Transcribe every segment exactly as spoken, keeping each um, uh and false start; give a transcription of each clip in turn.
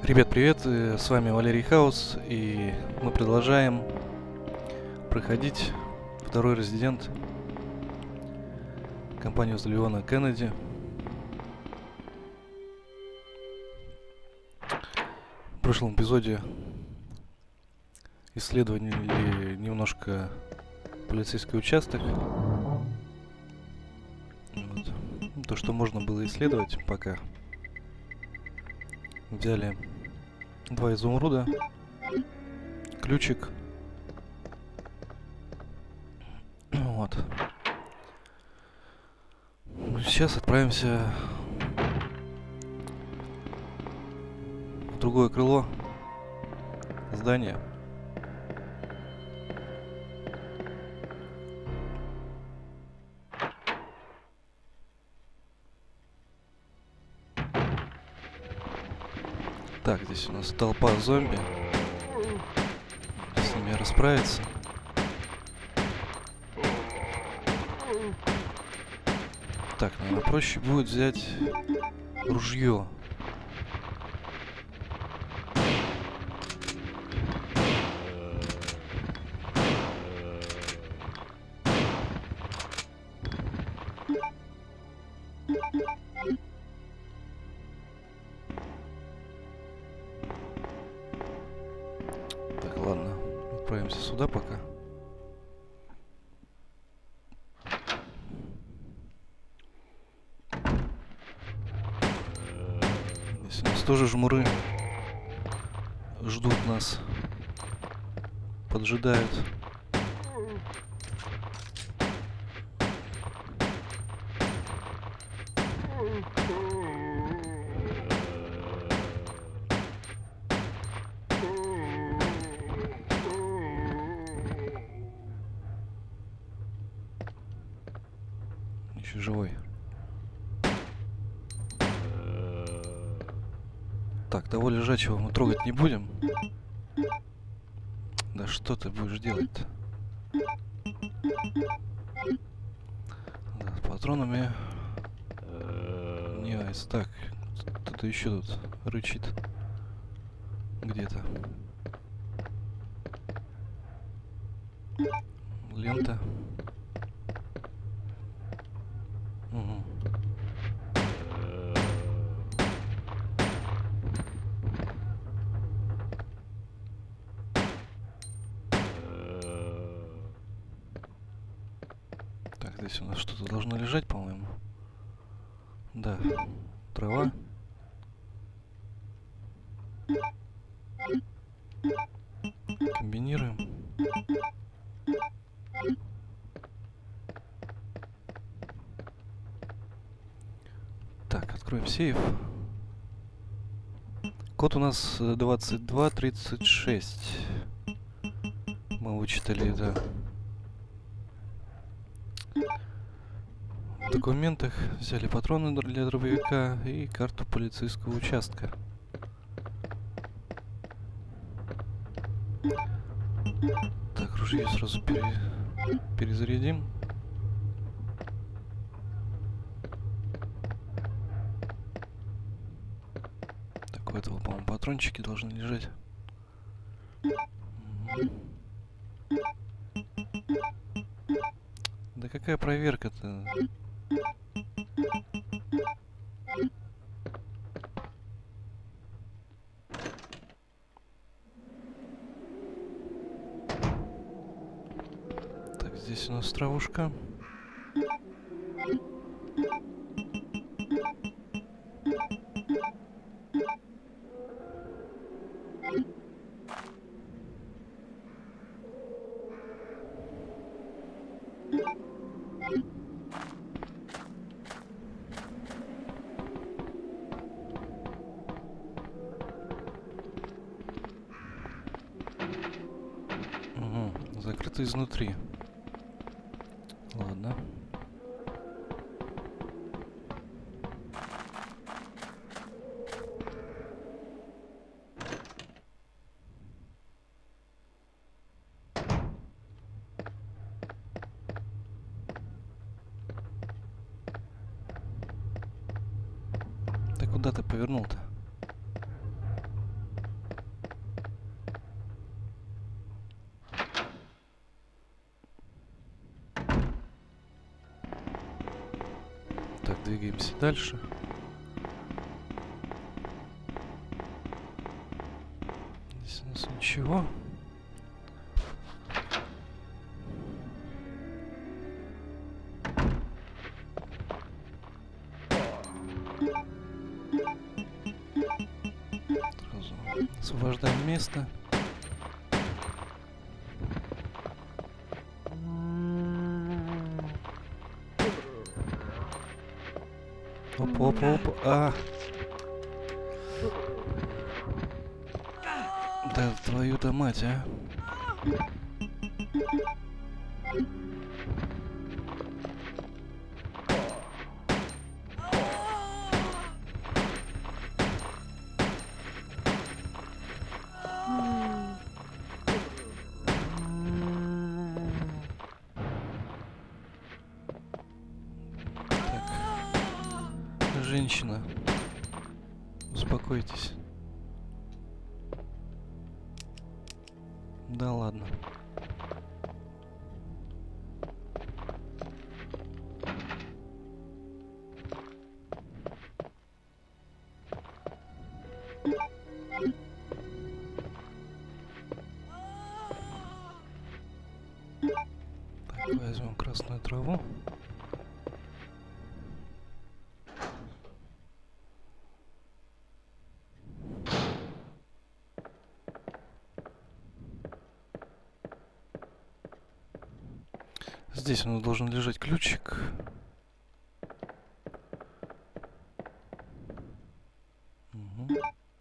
Привет, привет, э, с вами Валерий Хаус, и мы продолжаем проходить второй резидент компанию Леона Кеннеди. В прошлом эпизоде исследовали немножко полицейский участок. Вот. То, что можно было исследовать пока. Взяли два изумруда, ключик. Вот. Сейчас отправимся в другое крыло здания. Так, здесь у нас толпа зомби. С ними расправиться. Так, наверное, проще будет взять ружье. Так, ладно, отправимся сюда пока. Здесь у нас тоже жмуры ждут нас, поджидают. Еще живой. Так, того лежачего мы трогать не будем. Да что ты будешь делать-то? Да, с патронами не айс. Так, кто-то еще тут рычит где-то. Лента. Угу. Так, здесь у нас что-то должно лежать, по-моему. Да, трава. Комбинируем. Так, откроем сейф. Код у нас двадцать два тридцать шесть. Мы вычитали это в документах. Взяли патроны для дробовика и карту полицейского участка. Так, ружье сразу пере... перезарядим. Так, у этого, по-моему, патрончики должны лежать. Угу. Да какая проверка-то? Так, здесь у нас травушка. Угу, закрыто изнутри. Ладно. Ты куда ты повернул-то? Так, двигаемся дальше. Здесь у нас ничего. Сразу освобождаем место. Опа, опа, опа. А! Да твою-то мать, а! Женщина, успокойтесь. Да ладно. Так, возьмем красную траву. Здесь у нас должен лежать ключик. Угу.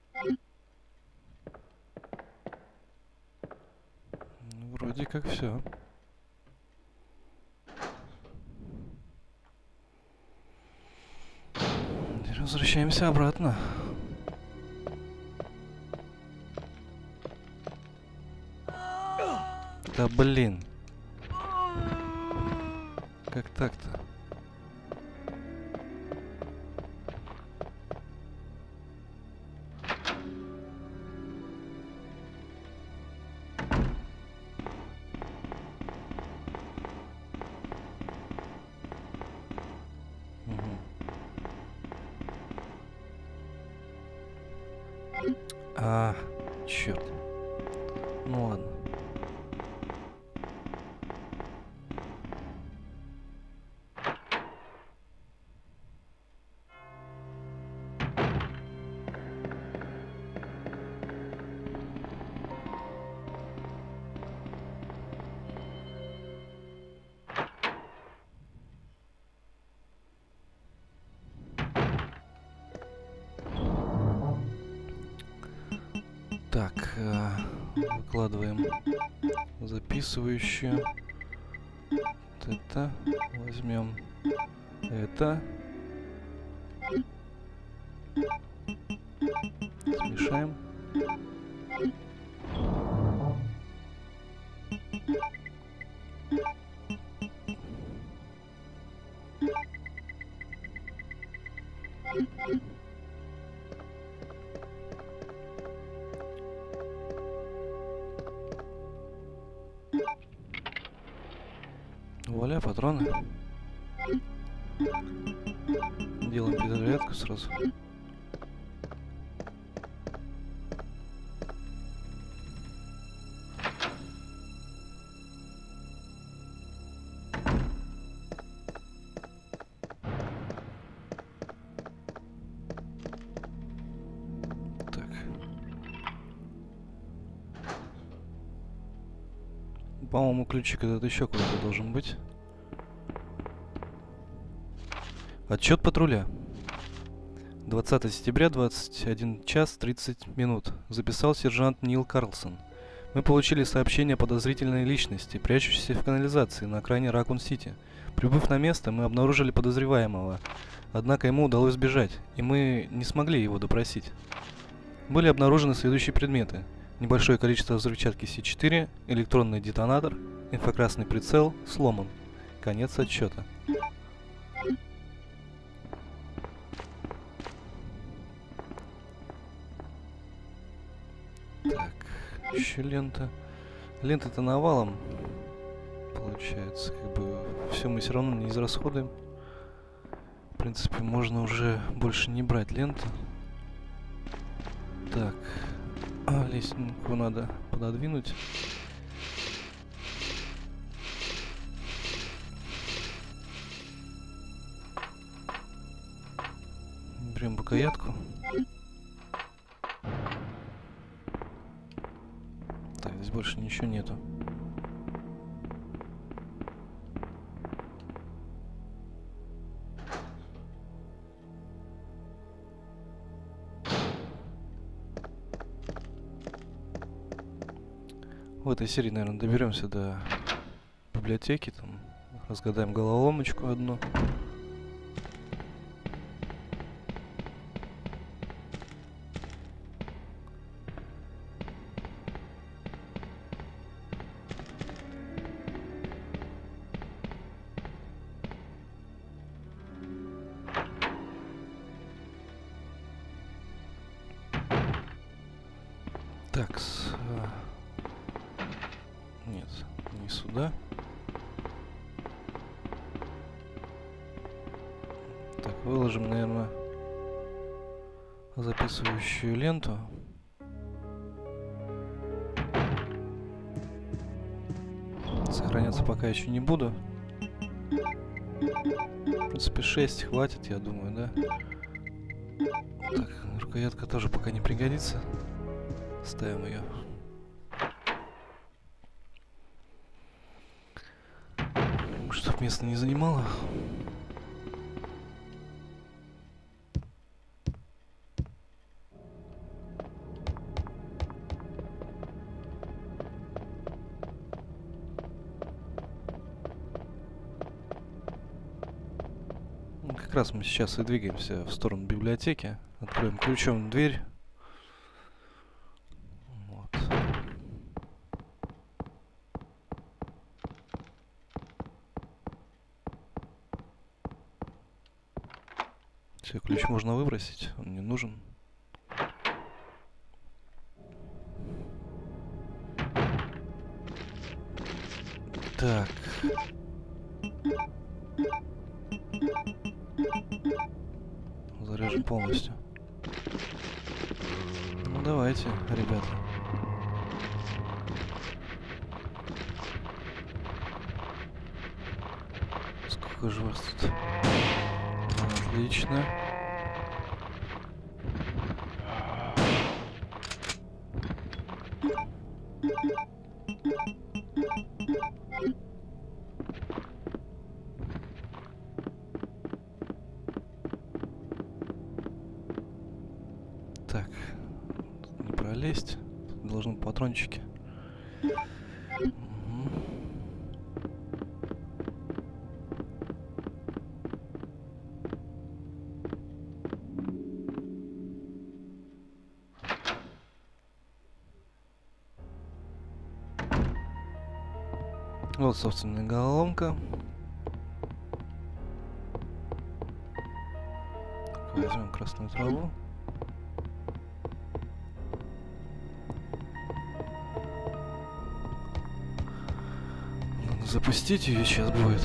Ну, вроде как все. Возвращаемся обратно. Да блин. Как так-то? Угу. А, черт. Ну ладно. Так, э, выкладываем записывающую. Вот это возьмем. Это смешаем. Вуаля, патроны. Делаем перезарядку сразу. Так. По-моему, ключик этот еще куда-то должен быть. Отчет патруля. двадцатое сентября, двадцать один час тридцать минут. Записал сержант Нил Карлсон. Мы получили сообщение о подозрительной личности, прячущейся в канализации на окраине Ракун-Сити. Прибыв на место, мы обнаружили подозреваемого. Однако ему удалось сбежать, и мы не смогли его допросить. Были обнаружены следующие предметы. Небольшое количество взрывчатки Си четыре, электронный детонатор, инфракрасный прицел, сломан. Конец отчета. Так, еще лента. Лента-то навалом. Получается, как бы все мы все равно не израсходуем. В принципе, можно уже больше не брать ленту. Так. А, лестницу надо пододвинуть. Берем рукоятку. Так, здесь больше ничего нету. В этой серии, наверное, доберемся до библиотеки, там разгадаем головоломочку одну. Так, с... нет, не сюда. Так, выложим, наверное, записывающую ленту. Сохраняться пока еще не буду. В принципе, шесть хватит, я думаю, да? Так, рукоятка тоже пока не пригодится. Ставим ее. Чтоб место не занимало. Ну, как раз мы сейчас и двигаемся в сторону библиотеки. Откроем ключом дверь. Все, ключ можно выбросить, он не нужен. Так. Заряжен полностью. Ну давайте, ребята. Сколько же вас тут? Отлично. Так, тут не пролезть. Тут должны патрончики. Вот, собственно, головоломка. Так, возьмем красную траву. Надо запустить ее сейчас будет.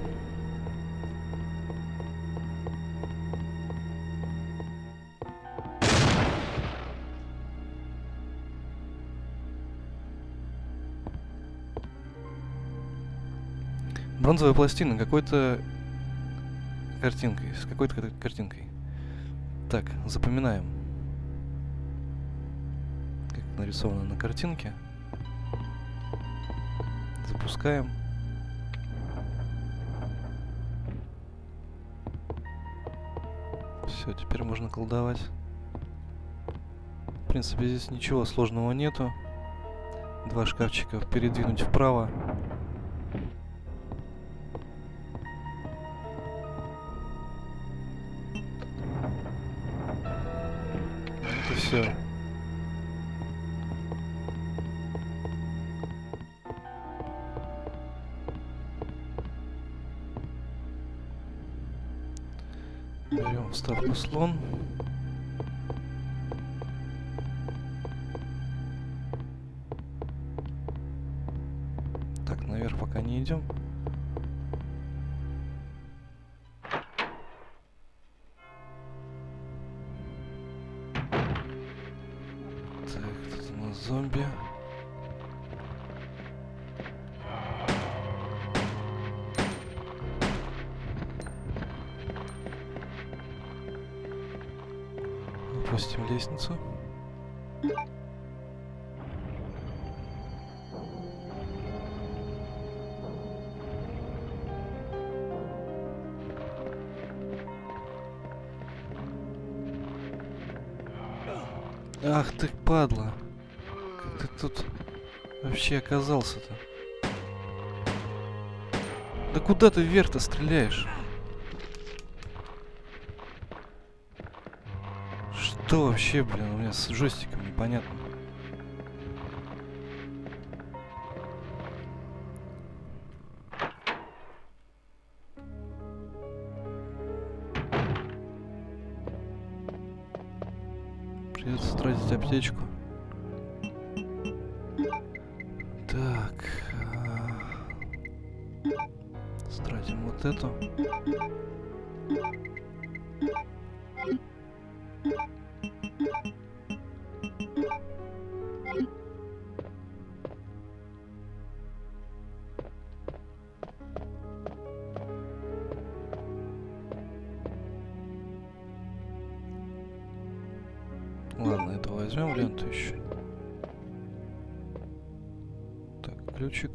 Бронзовая пластина какой-то картинкой, с какой-то картинкой. Так, запоминаем, как нарисовано на картинке. Запускаем. Все, теперь можно колдовать. В принципе, здесь ничего сложного нету. Два шкафчика передвинуть вправо. Все. Берем вставку слон. Так, наверх пока не идем. зомби. Опустим лестницу. Ах ты, падла. Как ты тут вообще оказался-то? Да куда ты вверх-то стреляешь? Что вообще, блин, у меня с джойстиком непонятно. Придется тратить аптечку. Так. Стратим вот эту. Ладно, это возьмем ленту еще. Так, ключик.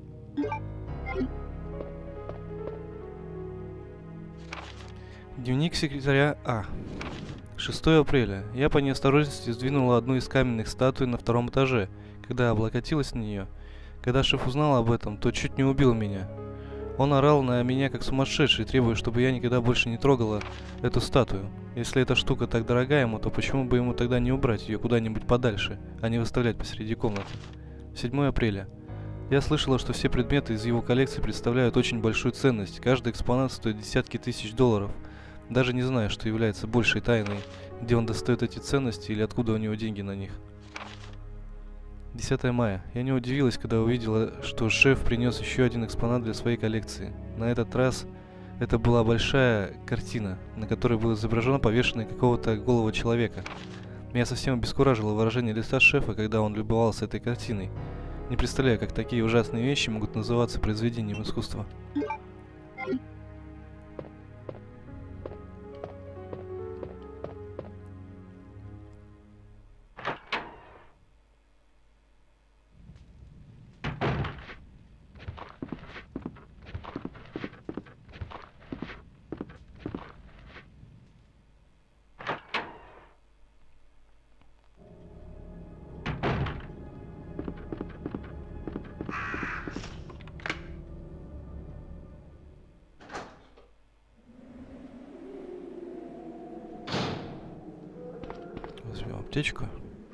Дневник секретаря А. шестое апреля. Я по неосторожности сдвинула одну из каменных статуй на втором этаже, когда облокотилась на нее. Когда шеф узнал об этом, то чуть не убил меня. Он орал на меня как сумасшедший, требуя, чтобы я никогда больше не трогала эту статую. Если эта штука так дорога ему, то почему бы ему тогда не убрать ее куда-нибудь подальше, а не выставлять посреди комнаты? седьмое апреля. Я слышала, что все предметы из его коллекции представляют очень большую ценность. Каждый экспонат стоит десятки тысяч долларов. Даже не знаю, что является большей тайной, где он достает эти ценности или откуда у него деньги на них. десятое мая. Я не удивилась, когда увидела, что шеф принес еще один экспонат для своей коллекции. На этот раз это была большая картина, на которой было изображено повешенное какого-то голого человека. Меня совсем обескуражило выражение лица шефа, когда он любовался этой картиной. Не представляю, как такие ужасные вещи могут называться произведением искусства. Возьмем аптечку.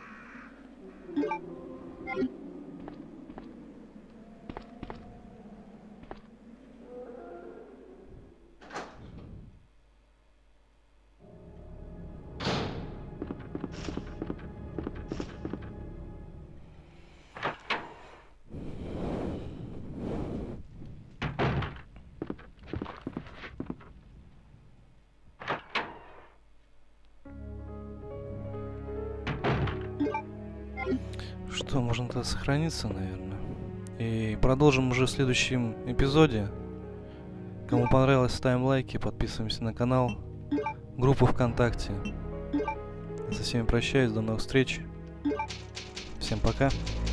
Что, можно тогда сохраниться, наверное. И продолжим уже в следующем эпизоде. Кому понравилось, ставим лайки, подписываемся на канал, группу ВКонтакте. Я со всеми прощаюсь, до новых встреч. Всем пока.